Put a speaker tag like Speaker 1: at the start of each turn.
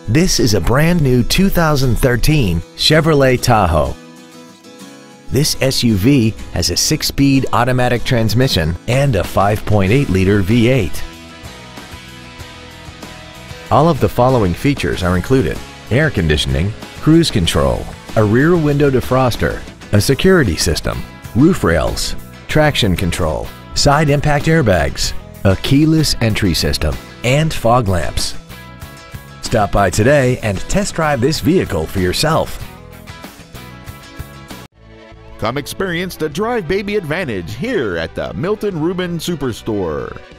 Speaker 1: This is a brand new 2013 Chevrolet Tahoe. This SUV has a 6-speed automatic transmission and a 5.8-liter V8. All of the following features are included: air conditioning, cruise control, a rear window defroster, a security system, roof rails, traction control, side impact airbags, a keyless entry system, and fog lamps. Stop by today and test drive this vehicle for yourself.
Speaker 2: Come experience the Drive Baby advantage here at the Milton Ruben Superstore.